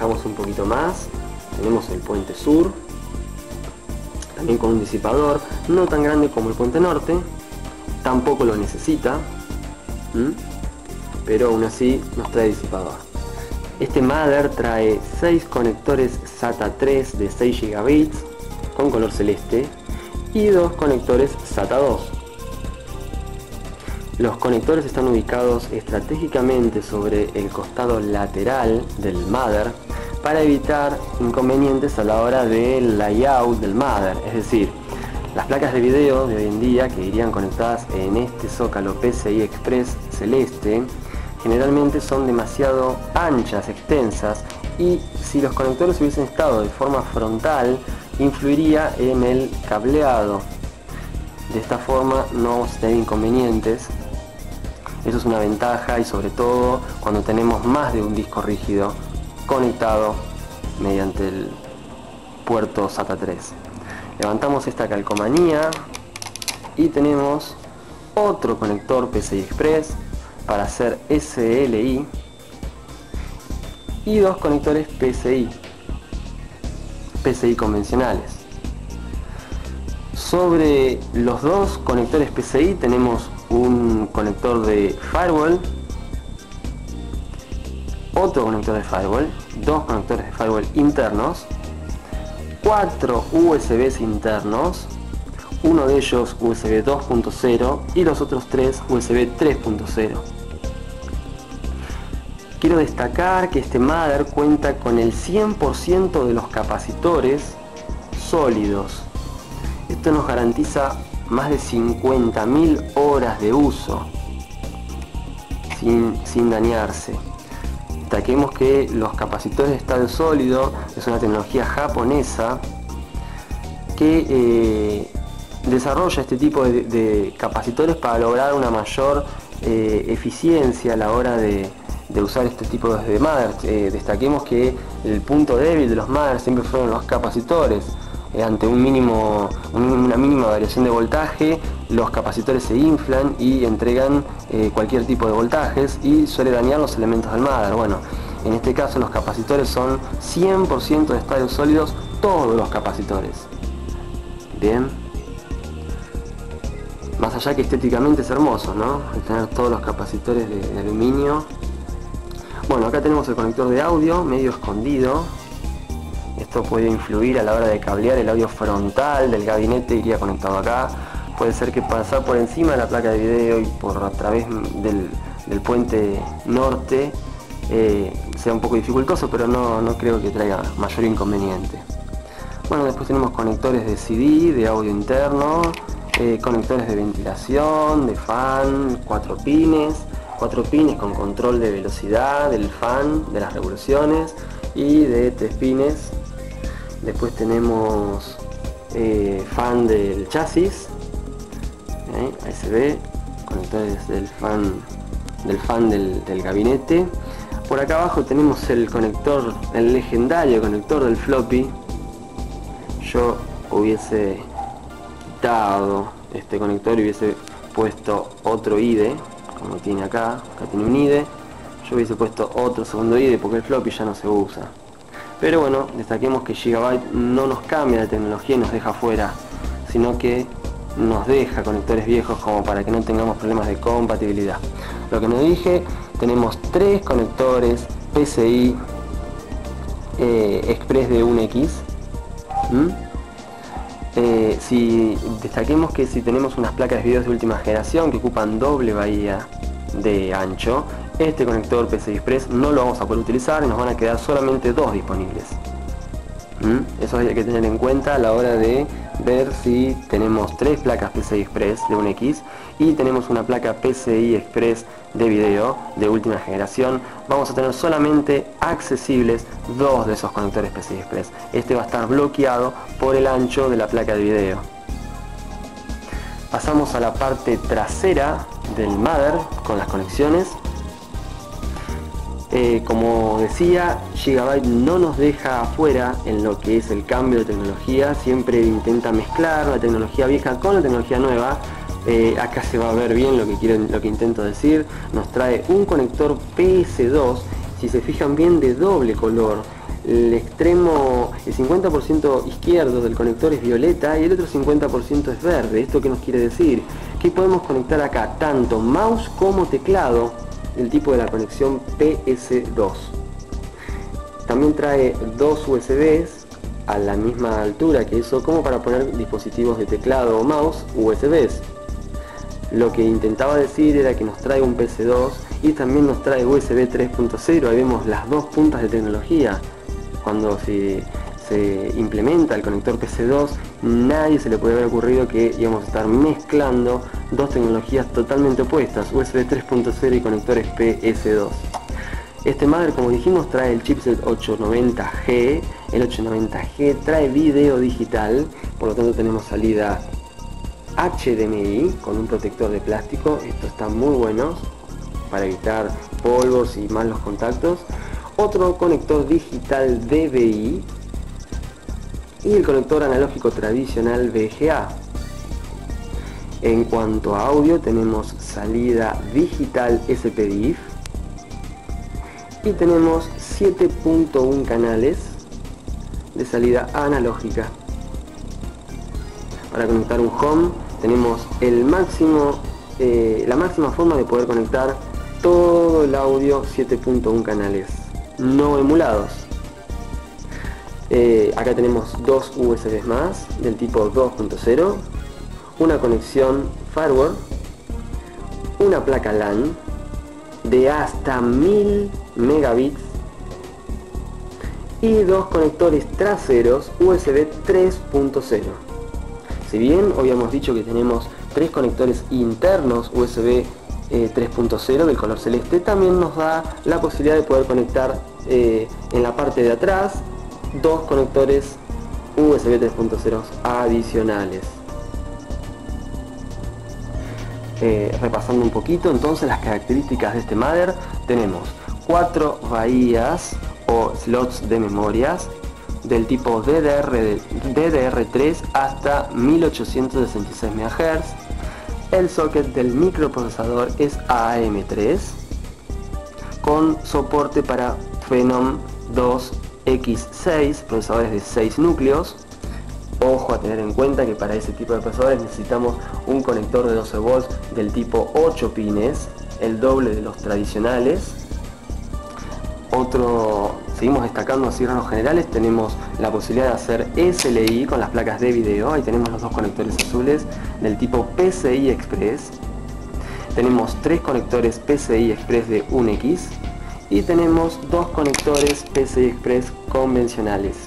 bajamos un poquito más, tenemos el puente sur, también con un disipador, no tan grande como el puente norte, tampoco lo necesita, pero aún así nos trae disipador. Este Mother trae 6 conectores SATA 3 de 6 GB con color celeste y 2 conectores SATA 2. Los conectores están ubicados estratégicamente sobre el costado lateral del Mother para evitar inconvenientes a la hora del layout del Mother, es decir, las placas de video de hoy en día que irían conectadas en este zócalo PCI Express celeste generalmente son demasiado anchas, extensas, y si los conectores hubiesen estado de forma frontal influiría en el cableado. De esta forma no vamos a tener inconvenientes. Eso es una ventaja, y sobre todo cuando tenemos más de un disco rígido conectado mediante el puerto SATA 3. Levantamos esta calcomanía y tenemos otro conector PCI Express para hacer SLI y 2 conectores PCI convencionales. Sobre los 2 conectores PCI tenemos un conector de firewall, otro conector de firewall, 2 conectores de firewall internos, 4 USBs internos, uno de ellos USB 2.0 y los otros 3 USB 3.0. Quiero destacar que este Mother cuenta con el 100% de los capacitores sólidos. Esto nos garantiza más de 50.000 horas de uso sin dañarse. Destaquemos que los capacitores de estado sólido es una tecnología japonesa que desarrolla este tipo de capacitores para lograr una mayor eficiencia a la hora de usar este tipo de Mother. Destaquemos que el punto débil de los Mother siempre fueron los capacitores. Ante una mínima variación de voltaje, los capacitores se inflan y entregan cualquier tipo de voltajes y suele dañar los elementos del Mother. Bueno, en este caso los capacitores son 100% de estadios sólidos, todos los capacitores. Bien. Más allá que estéticamente es hermoso, ¿no? El tener todos los capacitores de aluminio. Bueno, acá tenemos el conector de audio medio escondido. Esto puede influir a la hora de cablear. El audio frontal del gabinete iría conectado acá. Puede ser que pasar por encima de la placa de video y por a través del puente norte sea un poco dificultoso, pero no creo que traiga mayor inconveniente. Bueno, después tenemos conectores de CD, de audio interno, conectores de ventilación, de fan, 4 pines con control de velocidad del fan, de las revoluciones, y de 3 pines. Después tenemos fan del chasis, ASB, conectores del fan del gabinete. Por acá abajo tenemos el conector, el legendario conector del floppy. Yo hubiese quitado este conector y hubiese puesto otro IDE, como tiene acá tiene un IDE. Yo hubiese puesto otro segundo IDE porque el floppy ya no se usa. Pero bueno, destaquemos que Gigabyte no nos cambia de tecnología y nos deja fuera, sino que nos deja conectores viejos como para que no tengamos problemas de compatibilidad. Lo que nos dije, tenemos 3 conectores PCI Express de 1X. Destaquemos que si tenemos unas placas de video de última generación que ocupan doble bahía de ancho, este conector PCI Express no lo vamos a poder utilizar y nos van a quedar solamente 2 disponibles. Eso hay que tener en cuenta a la hora de ver si tenemos 3 placas PCI Express de 1X y tenemos una placa PCI Express de video de última generación. Vamos a tener solamente accesibles 2 de esos conectores PCI Express. Este va a estar bloqueado por el ancho de la placa de video. Pasamos a la parte trasera del Mother con las conexiones. Como decía, Gigabyte no nos deja afuera en lo que es el cambio de tecnología, siempre intenta mezclar la tecnología vieja con la tecnología nueva. Acá se va a ver bien lo que intento decir. Nos trae un conector PS2, si se fijan bien, de doble color. el extremo, el 50% izquierdo del conector es violeta y el otro 50% es verde. ¿Esto qué nos quiere decir? Que podemos conectar acá tanto mouse como teclado del tipo de la conexión PS2. También trae dos USBs a la misma altura que eso, como para poner dispositivos de teclado o mouse USBs. Lo que intentaba decir era que nos trae un PS2 y también nos trae USB 3.0. Ahí vemos las dos puntas de tecnología. Cuando se implementa el conector PC2, nadie se le puede haber ocurrido que íbamos a estar mezclando dos tecnologías totalmente opuestas, USB 3.0 y conectores PS2. Este mother, como dijimos, trae el chipset 890G. El 890G trae video digital, por lo tanto tenemos salida HDMI con un protector de plástico. Esto está muy bueno para evitar polvos y malos contactos. Otro conector digital DVI y el conector analógico tradicional VGA. En cuanto a audio, tenemos salida digital SPDIF y tenemos 7.1 canales de salida analógica. Para conectar un home tenemos el máximo, la máxima forma de poder conectar todo el audio, 7.1 canales no emulados. Acá tenemos dos USBs más del tipo 2.0, una conexión firewall, una placa LAN de hasta 1000 megabits y dos conectores traseros USB 3.0. Si bien hoy hemos dicho que tenemos tres conectores internos USB 3.0 del color celeste, también nos da la posibilidad de poder conectar en la parte de atrás dos conectores USB 3.0 adicionales. Repasando un poquito entonces las características de este mother, tenemos 4 bahías o slots de memorias del tipo DDR3 hasta 1866 MHz. El socket del microprocesador es AM3 con soporte para Phenom 2X6, procesadores de 6 núcleos. Ojo a tener en cuenta que para ese tipo de procesadores necesitamos un conector de 12 volts del tipo 8 pines, el doble de los tradicionales. Seguimos destacando así rasgos generales, tenemos la posibilidad de hacer SLI con las placas de video. Ahí tenemos los dos conectores azules del tipo PCI Express. Tenemos tres conectores PCI Express de 1X y tenemos dos conectores PCI Express convencionales.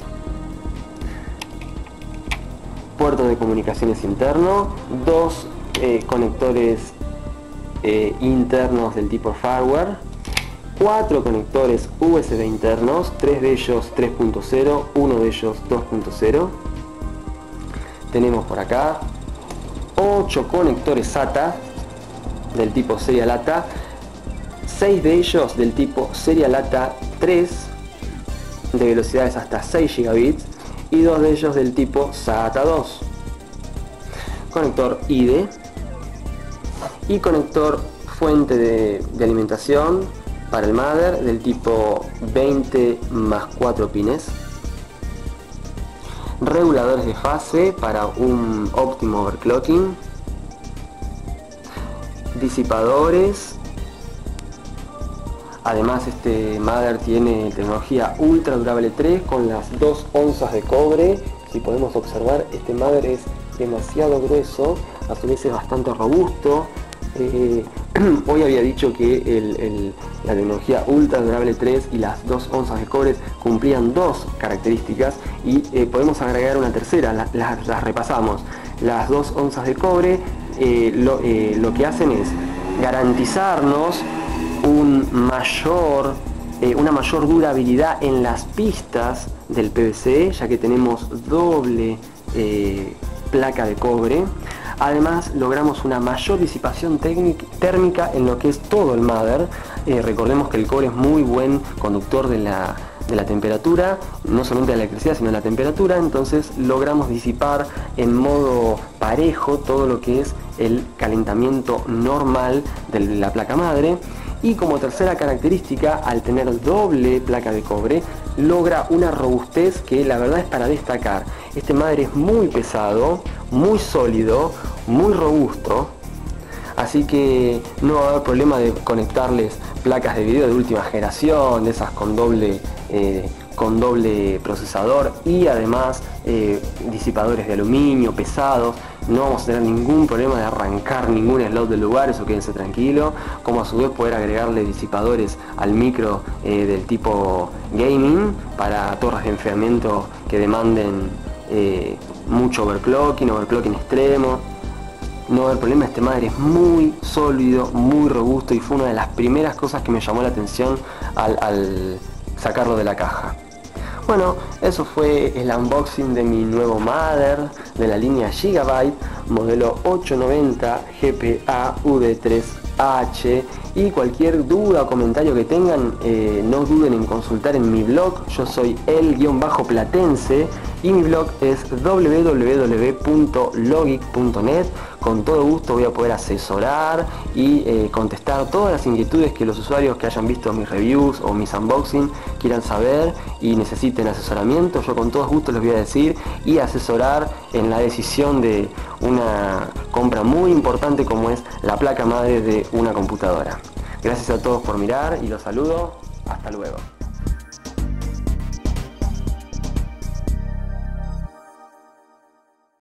Puerto de comunicaciones interno, dos conectores internos del tipo firewall, 4 conectores USB internos, 3 de ellos 3.0, uno de ellos 2.0. Tenemos por acá 8 conectores SATA del tipo Serial ATA, 6 de ellos del tipo Serial ATA 3 de velocidades hasta 6 gigabits y 2 de ellos del tipo SATA 2. Conector IDE y conector fuente de alimentación para el mother del tipo 20 más 4 pines. Reguladores de fase para un óptimo overclocking. Disipadores. Además este mother tiene tecnología ultra durable 3 con las 2 onzas de cobre. Si podemos observar, este mother es demasiado grueso, a su vez es bastante robusto. Hoy había dicho que la tecnología ultra durable 3 y las 2 onzas de cobre cumplían dos características y podemos agregar una tercera, las repasamos. Las 2 onzas de cobre lo que hacen es garantizarnos una mayor durabilidad en las pistas del PVC, ya que tenemos doble placa de cobre. Además logramos una mayor disipación térmica en lo que es todo el mother. Recordemos que el cobre es muy buen conductor de la temperatura, no solamente de la electricidad sino de la temperatura, entonces logramos disipar en modo parejo todo lo que es el calentamiento normal de la placa madre. Y como tercera característica, al tener doble placa de cobre, logra una robustez que la verdad es para destacar. Este Mother es muy pesado, muy sólido, muy robusto, así que no va a haber problema de conectarles placas de video de última generación, de esas con doble procesador y además disipadores de aluminio pesados. No vamos a tener ningún problema de arrancar ningún slot del lugar, eso quédense tranquilo, como a su vez poder agregarle disipadores al micro del tipo gaming para torres de enfriamiento que demanden mucho overclocking extremo. No va a haber problema, este Mother es muy sólido, muy robusto y fue una de las primeras cosas que me llamó la atención al sacarlo de la caja. Bueno, eso fue el unboxing de mi nuevo Mother de la línea Gigabyte, modelo 890 GPA UD3H, y cualquier duda o comentario que tengan, no duden en consultar en mi blog. Yo soy el-platense y mi blog es www.logic.net. Con todo gusto voy a poder asesorar y contestar todas las inquietudes que los usuarios que hayan visto mis reviews o mis unboxing quieran saber y necesiten asesoramiento. Yo con todo gusto les voy a decir y asesorar en la decisión de una compra muy importante como es la placa madre de una computadora. Gracias a todos por mirar y los saludo. Hasta luego.